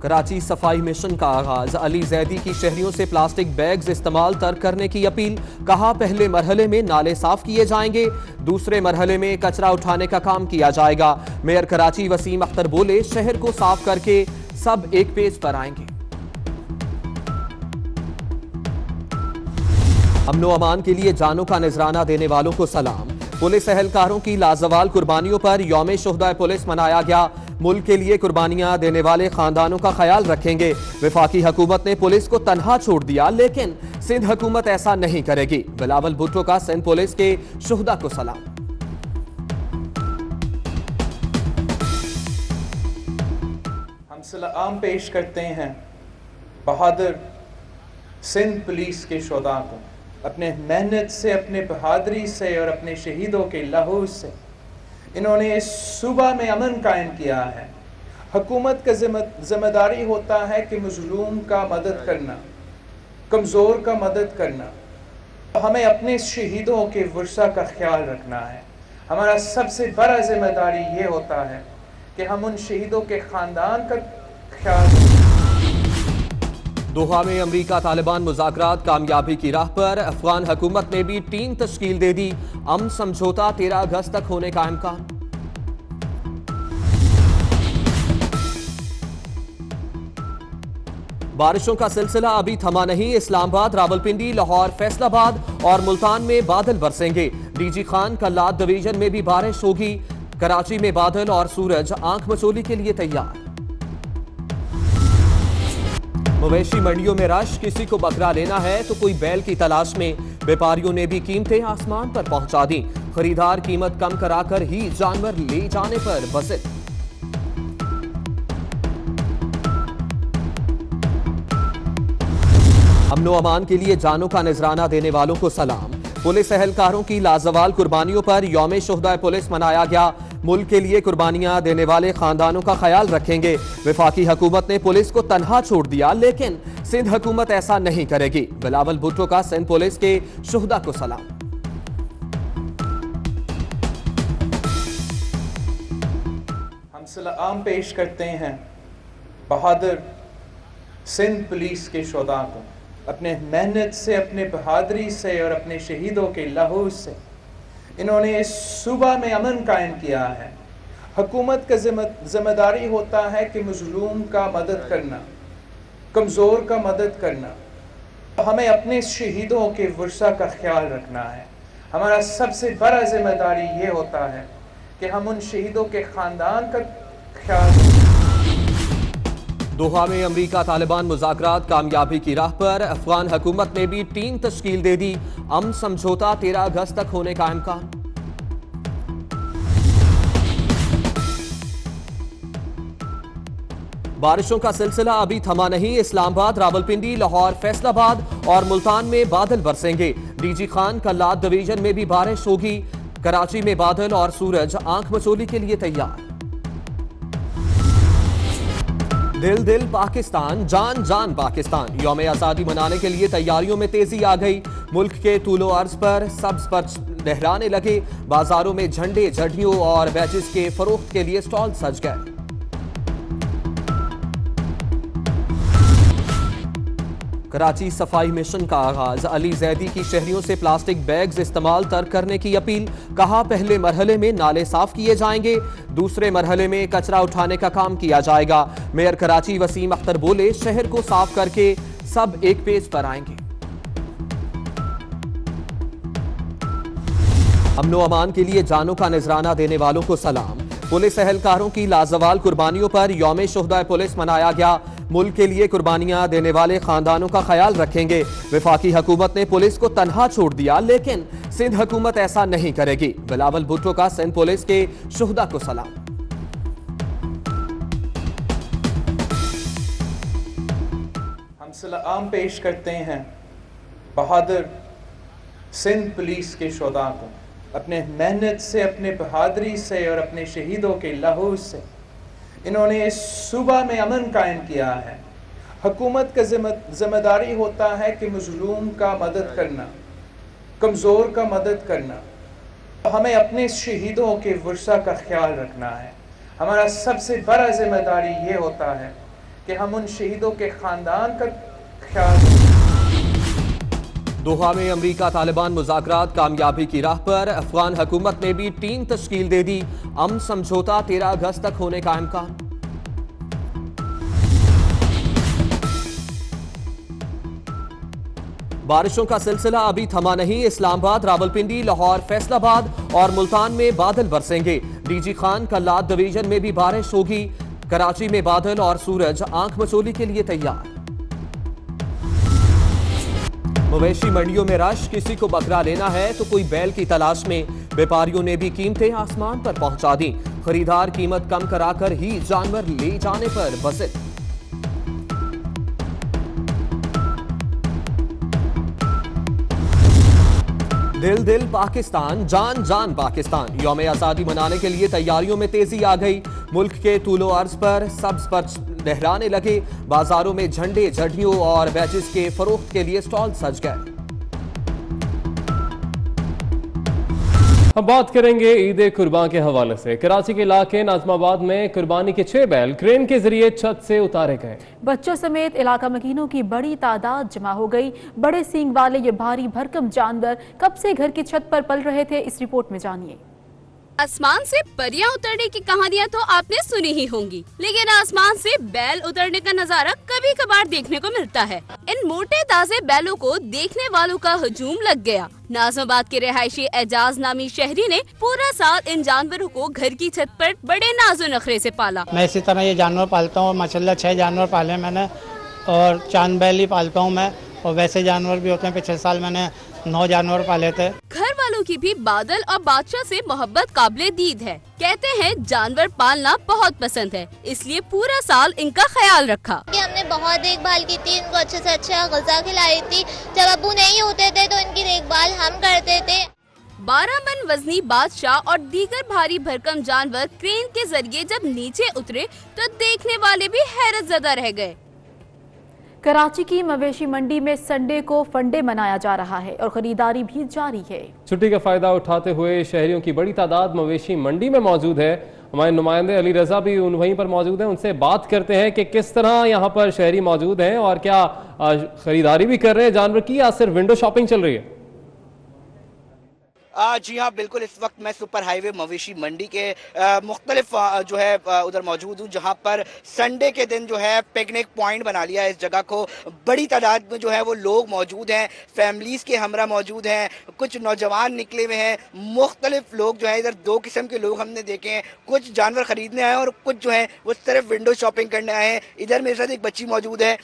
कराची सफाई मिशन का आगाज। अली जैदी की शहरियों से प्लास्टिक बैग्स इस्तेमाल तर्क करने की अपील। कहा पहले मरहले में नाले साफ किए जाएंगे, दूसरे मरहले में कचरा उठाने का काम किया जाएगा। मेयर कराची वसीम अख्तर बोले, शहर को साफ करके सब एक पेज पर आएंगे। अमनो अमान के लिए जानों का नजराना देने वालों को सलाम। पुलिस एहलकारों की लाजवाल कुर्बानियों पर यौम शुहदा पुलिस मनाया गया। मुल्क के लिए कुर्बानियां देने वाले खानदानों का ख्याल रखेंगे। वफाकी हुकूमत ने पुलिस को तन्हा छोड़ दिया, लेकिन सिंध हुकूमत ऐसा नहीं करेगी। बिलावल भुट्टो का सिंध पुलिस के शुहदा को सलाम। हम सलाम पेश करते हैं बहादुर सिंध पुलिस के शुहदा को। अपने मेहनत से, अपने बहादुरी से और अपने शहीदों के लहू से इन्होंने इस सूबा में अमन कायम किया है। हुकूमत का जिम्मेदारी होता है कि मजलूम का मदद करना, कमज़ोर का मदद करना। हमें अपने शहीदों के वर्सा का ख्याल रखना है। हमारा सबसे बड़ा जिम्मेदारी ये होता है कि हम उन शहीदों के ख़ानदान का ख्याल रखें। दोहा में अमरीका तालिबान मुज़ाकरात कामयाबी की राह पर। अफगान हुकूमत ने भी टीम तश्कील दे दी। अमन समझौता 13 अगस्त तक होने का इम्कान। बारिशों का सिलसिला अभी थमा नहीं। इस्लामाबाद, रावलपिंडी, लाहौर, फैसलाबाद और मुल्तान में बादल बरसेंगे। डीजी खान कल्लात डिवीजन में भी बारिश होगी। कराची में बादल और सूरज आंख मचोली के लिए तैयार। मवेशी मंडियों में रश। किसी को बकरा लेना है तो कोई बैल की तलाश में। व्यापारियों ने भी कीमतें आसमान पर पहुंचा दी। खरीदार कीमत कम कराकर ही जानवर ले जाने पर बसे। अमनो अमान के लिए जानों का नजराना देने वालों को सलाम। पुलिस एहलकारों की लाजवाल कुर्बानियों पर यौम शुहदा पुलिस मनाया गया। मुल्क के लिए कुर्बानियां देने वाले खानदानों का ख्याल रखेंगे। वफाकी हुकूमत ने पुलिस को तन्हा छोड़ दिया, लेकिन सिंध हुकूमत ऐसा नहीं करेगी। बिलावल भुट्टो का सिंध पुलिस के शुहदा को सलाम। हम सलाम पेश करते हैं बहादुर सिंध पुलिस के शुहदा को। अपने मेहनत से, अपने बहादुरी से और अपने शहीदों के लहू से इन्होंने इस सूबा में अमन कायम किया है। हुकूमत का जिम्मेदारी होता है कि मजलूम का मदद करना, कमज़ोर का मदद करना। हमें अपने शहीदों के वर्सा का ख्याल रखना है। हमारा सबसे बड़ा जिम्मेदारी ये होता है कि हम उन शहीदों के ख़ानदान का ख्याल रखें। दोहा में अमरीका तालिबान मुज़ाकरात कामयाबी की राह पर। अफगान हुकूमत ने भी टीम तश्कील दे दी। अमन समझौता 13 अगस्त तक होने का इम्कान। बारिशों का सिलसिला अभी थमा नहीं। इस्लामाबाद, रावलपिंडी, लाहौर, फैसलाबाद और मुल्तान में बादल बरसेंगे। डीजी खान कल्लात डिवीजन में भी बारिश होगी। कराची में बादल और सूरज आंख मचोली के लिए तैयार। दिल दिल पाकिस्तान, जान जान पाकिस्तान। यौम आज़ादी मनाने के लिए तैयारियों में तेजी आ गई। मुल्क के तूलो अर्ज पर सब्ज पर लहराने लगे। बाजारों में झंडे, झंडियों और बैचेस के फरोख्त के लिए स्टॉल सज गए। कराची सफाई मिशन का आगाज। अली जैदी की शहरियों से प्लास्टिक बैग्स इस्तेमाल तर्क करने की अपील। कहा पहले मरहले में नाले साफ किए जाएंगे, दूसरे मरहले में कचरा उठाने का काम किया जाएगा। मेयर कराची वसीम अख्तर बोले, शहर को साफ करके सब एक पेज पर आएंगे। अमनो अमान के लिए जानों का नजराना देने वालों को सलाम। पुलिस एहलकारों की लाजवाल कुर्बानियों पर यौम शुहदा पुलिस मनाया गया। मुल्क के लिए कुर्बानियां देने वाले खानदानों का ख्याल रखेंगे। वफाकी हुकूमत ने पुलिस को तन्हा छोड़ दिया, लेकिन सिंध हुकूमत ऐसा नहीं करेगी। बिलावल भुट्टो का सिंध पुलिस के शुहदा को सलाम। हम सलाम पेश करते हैं बहादुर सिंध पुलिस के शुहदा को। अपने मेहनत से, अपने बहादुरी से और अपने शहीदों के लहू से इन्होंने इस सूबा में अमन कायम किया है। हुकूमत का जिम्मेदारी होता है कि मजलूम का मदद करना, कमज़ोर का मदद करना। हमें अपने शहीदों के वर्सा का ख्याल रखना है। हमारा सबसे बड़ा जिम्मेदारी ये होता है कि हम उन शहीदों के ख़ानदान का ख्याल रखें। दोहा में अमरीका तालिबान मुज़ाकरात कामयाबी की राह पर। अफगान हुकूमत ने भी टीम तश्कील दे दी। अमन समझौता 13 अगस्त तक होने का इम्कान। बारिशों का सिलसिला अभी थमा नहीं। इस्लामाबाद, रावलपिंडी, लाहौर, फैसलाबाद और मुल्तान में बादल बरसेंगे। डीजी खान कल्लात डिवीजन में भी बारिश होगी। कराची में बादल और सूरज आंख मचोली के लिए तैयार। मवेशी मंडियों में रश। किसी को बकरा लेना है तो कोई बैल की तलाश में। व्यापारियों ने भी कीमतें आसमान पर पहुंचा दी। खरीदार कीमत कम कराकर ही जानवर ले जाने पर बज़िद। दिल दिल पाकिस्तान, जान जान पाकिस्तान। यौम आज़ादी मनाने के लिए तैयारियों में तेजी आ गई। मुल्क के तूलो अर्ज पर सब्ज पर लहराने लगे। बाजारों में झंडे, झंडियों और बैचेस के फरोख्त के लिए स्टॉल सज गए। हम बात करेंगे ईद कुर्बान के हवाले से। कराची के इलाके नाजमाबाद में कुर्बानी के 6 बैल क्रेन के जरिए छत से उतारे गए। बच्चों समेत इलाका मकीनों की बड़ी तादाद जमा हो गई। बड़े सींग वाले ये भारी भरकम जानवर कब से घर की छत पर पल रहे थे, इस रिपोर्ट में जानिए। आसमान से परियां उतरने की कहानियां तो आपने सुनी ही होंगी, लेकिन आसमान से बैल उतरने का नजारा कभी कभार देखने को मिलता है। इन मोटे ताजे बैलों को देखने वालों का हुजूम लग गया। नाज़माबाद के रिहायशी एजाज नामी शहरी ने पूरा साल इन जानवरों को घर की छत पर बड़े नाजो नखरे से पाला। मैं इसी तरह ये जानवर पालता हूँ। माशाल्लाह 6 जानवर पाले मैंने और चांद बैल ही पालता हूँ मैं, और वैसे जानवर भी होते हैं। पिछले साल मैंने 9 जानवर पाले थे। घर वालों की भी बादल और बादशाह से मोहब्बत काबिले दीद है। कहते हैं जानवर पालना बहुत पसंद है, इसलिए पूरा साल इनका ख्याल रखा। हमने बहुत देखभाल की थी, इनको अच्छे से अच्छा ग़िज़ा खिलाई थी। जब अब्बू नहीं होते थे तो इनकी देखभाल हम करते थे। 12 मन वजनी बादशाह और दीगर भारी भरकम जानवर क्रेन के जरिए जब नीचे उतरे तो देखने वाले भी हैरत ज़दा रह गए। कराची की मवेशी मंडी में संडे को फंडे मनाया जा रहा है और खरीदारी भी जारी है। छुट्टी का फायदा उठाते हुए शहरियों की बड़ी तादाद मवेशी मंडी में मौजूद है। हमारे नुमाइंदे अली रजा भी वहीं पर मौजूद हैं। उनसे बात करते हैं कि किस तरह यहाँ पर शहरी मौजूद हैं और क्या खरीदारी भी कर रहे हैं जानवर की, या सिर्फ विंडो शॉपिंग चल रही है। जी हाँ, बिल्कुल। इस वक्त मैं सुपर हाईवे मवेशी मंडी के मुख्तलिफ जो है उधर मौजूद हूँ, जहाँ पर संडे के दिन जो है पिकनिक पॉइंट बना लिया है इस जगह को। बड़ी तादाद में जो है वो लोग मौजूद हैं, फैमिलीज़ के हमरा मौजूद हैं, कुछ नौजवान निकले हुए हैं। मुख्तलिफ लोग जो है इधर 2 किस्म के लोग हमने देखे हैं। कुछ जानवर ख़रीदने आए हैं और कुछ जो है वो सिर्फ विंडो शॉपिंग करने आए हैं। इधर मेरे साथ एक बच्ची मौजूद है।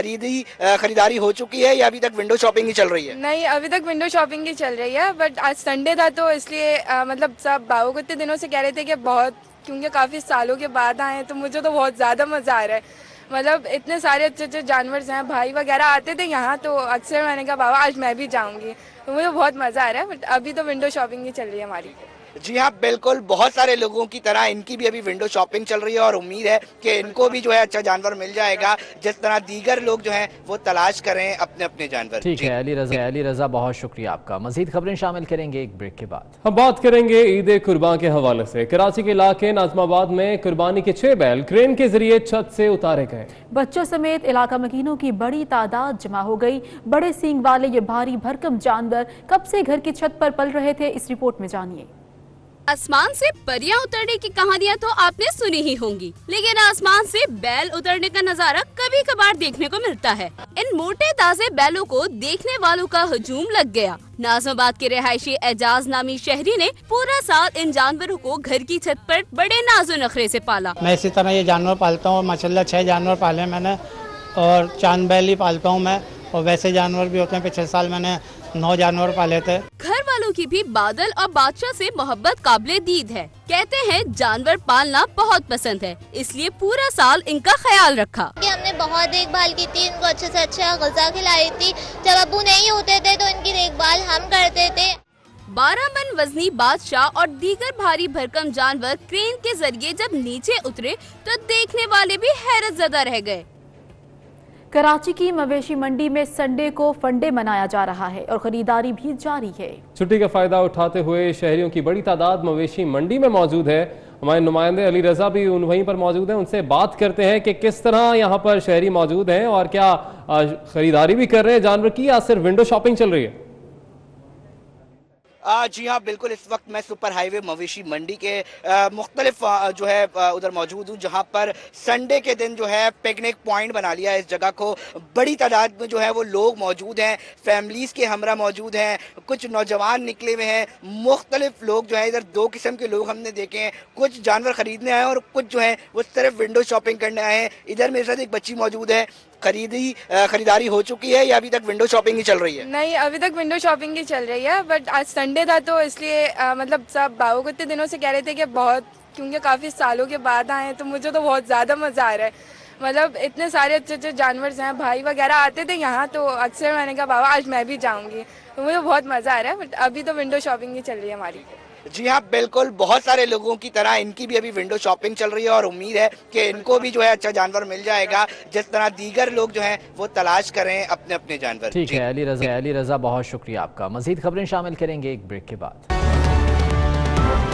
खरीदारी हो चुकी है या अभी तक विंडो शॉपिंग ही चल रही है? नहीं, अभी तक विंडो शॉपिंग ही चल रही है, बट आज संडे था तो इसलिए मतलब सब बाबू को इतने दिनों से कह रहे थे कि बहुत, क्योंकि काफ़ी सालों के बाद आए हैं तो मुझे तो बहुत ज़्यादा मज़ा आ रहा है। मतलब इतने सारे अच्छे अच्छे जानवर हैं, भाई वगैरह आते थे यहाँ तो अक्सर मैंने कहा बाबा आज मैं भी जाऊँगी, तो मुझे बहुत मज़ा आ रहा है। बट अभी तो विंडो शॉपिंग ही चल रही है हमारी। जी हाँ, बिल्कुल। बहुत सारे लोगों की तरह इनकी भी अभी विंडो शॉपिंग चल रही है और उम्मीद है कि इनको भी जो है अच्छा जानवर मिल जाएगा, जिस तरह दीगर लोग जो हैं वो तलाश करें अपने अपने जानवर। ठीक है अली रजा, बहुत शुक्रिया आपका। मजीद खबरें शामिल करेंगे एक ब्रेक के बाद। हम बात करेंगे ईद कुर्बान के हवाले से। कराची के इलाके नाजमाबाद में कुर्बानी के 6 बैल क्रेन के जरिए छत से उतारे गए। बच्चों समेत इलाका मकीनों की बड़ी तादाद जमा हो गई। बड़े सींग वाले ये भारी भरकम जानवर कब से घर की छत पर पल रहे थे, इस रिपोर्ट में जानिए। आसमान से परियां उतरने की कहानियां तो आपने सुनी ही होंगी, लेकिन आसमान से बैल उतरने का नजारा कभी कभार देखने को मिलता है। इन मोटे ताजे बैलों को देखने वालों का हुजूम लग गया। नाज़माबाद के रिहायशी एजाज नामी शहरी ने पूरा साल इन जानवरों को घर की छत पर बड़े नाजो नखरे से पाला। मैं इसी तरह ये जानवर पालता हूँ। माशाल्लाह 6 जानवर पाले मैंने और चांद बैल ही पालता हूँ मैं, और वैसे जानवर भी होते हैं। पिछले साल मैंने 9 जानवर पाले थे। घर वालों की भी बादल और बादशाह से मोहब्बत काबिले दीद है। कहते हैं जानवर पालना बहुत पसंद है, इसलिए पूरा साल इनका ख्याल रखा। हमने बहुत देखभाल की थी, इनको अच्छे से अच्छा ग़िज़ा खिलाई थी। जब अब्बू नहीं होते थे तो इनकी देखभाल हम करते थे। 12 मन वजनी बादशाह और दीगर भारी भरकम जानवर क्रेन के जरिए जब नीचे उतरे तो देखने वाले भी हैरत ज़दा रह गए। कराची की मवेशी मंडी में संडे को फंडे मनाया जा रहा है और खरीदारी भी जारी है। छुट्टी का फायदा उठाते हुए शहरियों की बड़ी तादाद मवेशी मंडी में मौजूद है। हमारे नुमाइंदे अली रजा भी वहीं पर मौजूद हैं, उनसे बात करते हैं कि किस तरह यहाँ पर शहरी मौजूद हैं और क्या खरीदारी भी कर रहे हैं जानवर की या सिर्फ विंडो शॉपिंग चल रही है। जी हाँ बिल्कुल, इस वक्त मैं सुपर हाईवे मवेशी मंडी के मुख्तलिफ जो है उधर मौजूद हूँ, जहाँ पर संडे के दिन जो है पिकनिक पॉइंट बना लिया है इस जगह को। बड़ी तादाद में जो है वो लोग मौजूद हैं, फैमिलीज़ के हमरा मौजूद हैं, कुछ नौजवान निकले हुए हैं, मुख्तलिफ लोग जो है इधर दो किस्म के लोग हमने देखे हैं, कुछ जानवर ख़रीदने आए हैं और कुछ जो है वो सिर्फ विंडो शॉपिंग करने आए हैं। इधर मेरे साथ एक बच्ची मौजूद है, खरीदारी हो चुकी है या अभी तक विंडो शॉपिंग ही चल रही है? नहीं, अभी तक विंडो शॉपिंग ही चल रही है, बट आज संडे था तो इसलिए मतलब सब बाबू को इतने दिनों से कह रहे थे कि बहुत, क्योंकि काफ़ी सालों के बाद आए हैं तो मुझे तो बहुत ज़्यादा मज़ा आ रहा है। मतलब इतने सारे अच्छे अच्छे जानवर हैं, भाई वगैरह आते थे यहाँ तो अक्सर मैंने कहा बाबा आज मैं भी जाऊँगी, तो मुझे बहुत मज़ा आ रहा है। बट अभी तो विंडो शॉपिंग ही चल रही है हमारी। जी हाँ बिल्कुल, बहुत सारे लोगों की तरह इनकी भी अभी विंडो शॉपिंग चल रही है और उम्मीद है कि इनको भी जो है अच्छा जानवर मिल जाएगा, जिस तरह दीगर लोग जो हैं वो तलाश करें अपने अपने जानवर। ठीक है अली रजा, बहुत शुक्रिया आपका। मजीद खबरें शामिल करेंगे एक ब्रेक के बाद।